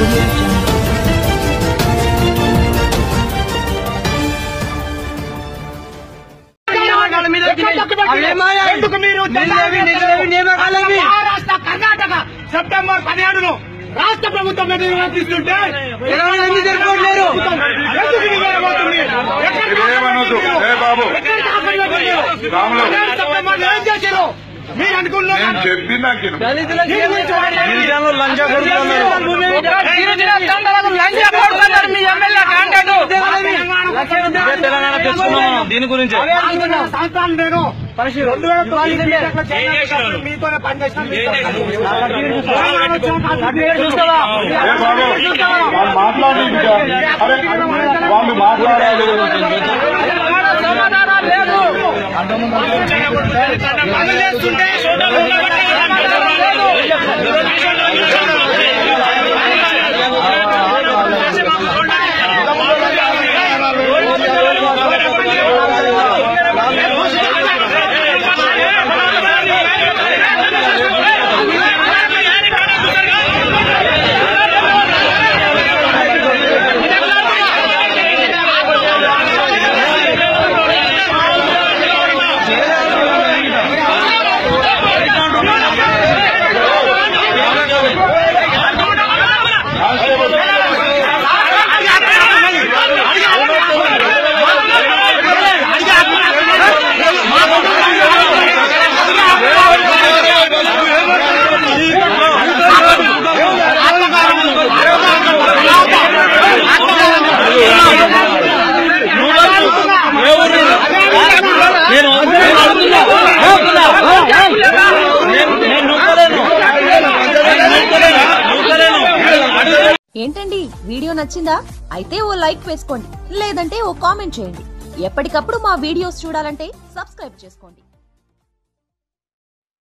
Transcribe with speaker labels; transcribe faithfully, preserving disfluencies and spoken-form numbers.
Speaker 1: Karnataka September పదిహేడును రాష్ట్ర ప్రభుత్వం నిర్వర్తిస్తుంటే మీరు అనుకున్నారు
Speaker 2: దీని గురించి
Speaker 1: సంవత్సరాలు నేను రెండు వేల మీతోనే పనిచేసిన
Speaker 3: వాళ్ళు మాట్లాడాలి
Speaker 1: సమాధానం లేదు
Speaker 4: ఏంటండి వీడియో నచ్చిందా? అయితే ఓ లైక్ వేసుకోండి, లేదంటే ఓ కామెంట్ చేయండి. ఎప్పటికప్పుడు మా వీడియోస్ చూడాలంటే సబ్స్క్రైబ్ చేసుకోండి.